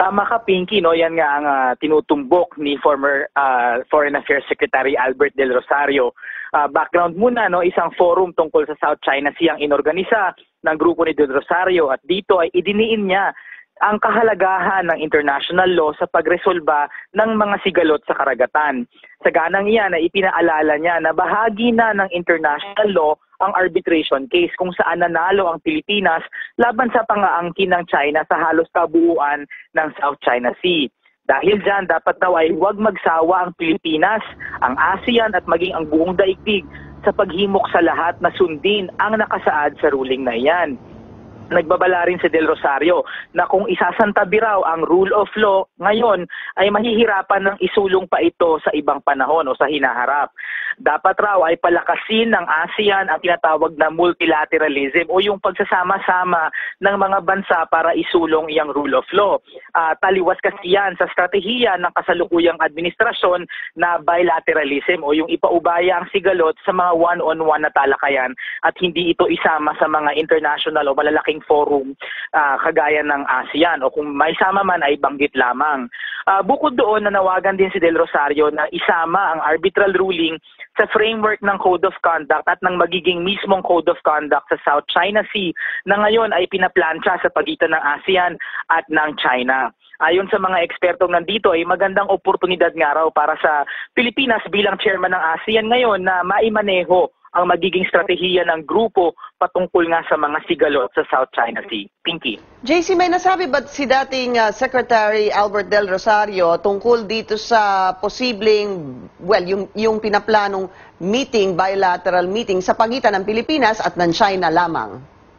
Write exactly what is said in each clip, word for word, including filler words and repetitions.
Tama ka, Pinky, no? Yan nga ang uh, tinutumbok ni former uh, Foreign Affairs Secretary Albert Del Rosario. Uh, background muna, no? Isang forum tungkol sa South China Sea ang inorganisa ng grupo ni Del Rosario at dito ay idiniin niya ang kahalagahan ng international law sa pagresolba ng mga sigalot sa karagatan. Sa ganang iyan ay ipinaalala niya na bahagi na ng international law ang arbitration case kung saan nanalo ang Pilipinas laban sa pangaangkin ng China sa halos kabuuan ng South China Sea. Dahil dyan, dapat daw ay huwag magsawa ang Pilipinas, ang ASEAN at maging ang buong daigdig sa paghimok sa lahat na sundin ang nakasaad sa ruling na iyan. Nagbabala rin si Del Rosario na kung isasantabi raw ang rule of law ngayon ay mahihirapan ng isulong pa ito sa ibang panahon o sa hinaharap. Dapat raw ay palakasin ng ASEAN ang tinatawag na multilateralism o yung pagsasama-sama ng mga bansa para isulong iyang rule of law. Uh, taliwas kasi yan sa strategiya ng kasalukuyang administrasyon na bilateralism o yung ipaubaya ang sigalot sa mga one-on-one na talakayan at hindi ito isama sa mga international o malalaking forum uh, kagaya ng ASEAN o kung may sama man ay banggit lamang. Uh, bukod doon, nanawagan din si Del Rosario na isama ang arbitral ruling sa framework ng Code of Conduct at ng magiging mismong Code of Conduct sa South China Sea na ngayon ay pinaplansya sa pagitan ng ASEAN at ng China. Ayon sa mga ekspertong nandito ay magandang oportunidad nga raw para sa Pilipinas bilang chairman ng ASEAN ngayon na maimaneho ang magiging strategiya ng grupo patungkol nga sa mga sigalot sa South China Sea. Pinky. J C, may nasabi ba si dating uh, Secretary Albert Del Rosario tungkol dito sa posibleng, well, yung, yung pinaplanong meeting, bilateral meeting sa pagitan ng Pilipinas at ng China lamang?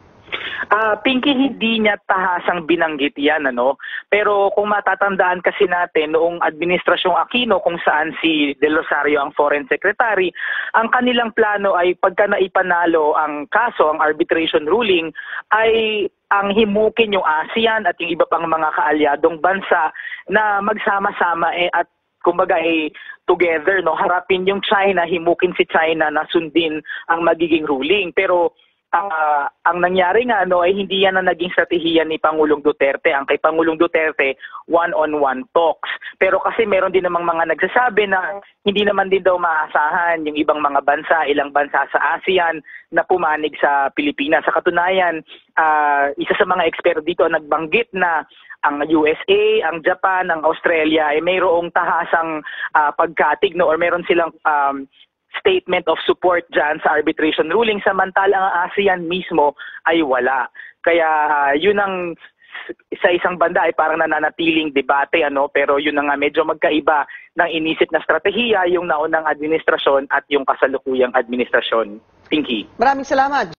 Uh, Pinky, hindi niya tahasang binanggit yan, ano? Pero kung matatandaan kasi natin, noong Administrasyong Aquino kung saan si Del Rosario ang Foreign Secretary, ang kanilang plano ay pagka naipanalo ang kaso, ang arbitration ruling, ay ang himukin yung ASEAN at yung iba pang mga kaalyadong bansa na magsama-sama eh, at kumbaga eh, together, no? Harapin yung China, himukin si China na sundin ang magiging ruling. Pero Uh, ang nangyari nga no, ay hindi yan ang naging strategiya ni Pangulong Duterte. Ang kay Pangulong Duterte, one-on-one talks. Pero kasi meron din namang mga nagsasabi na hindi naman din daw maasahan yung ibang mga bansa, ilang bansa sa ASEAN na pumanig sa Pilipinas. Sa katunayan, uh, isa sa mga eksperto dito nagbanggit na ang U S A, ang Japan, ang Australia ay mayroong tahasang uh, pagkatig no, or meron silang um, statement of support dyan sa arbitration ruling, samantalang ang ASEAN mismo ay wala. Kaya uh, yun ang sa isang banda ay parang nananatiling debate, ano, pero yun na nga medyo magkaiba ng inisip na strategiya yung naunang administrasyon at yung kasalukuyang administrasyon. Pinky. Maraming salamat.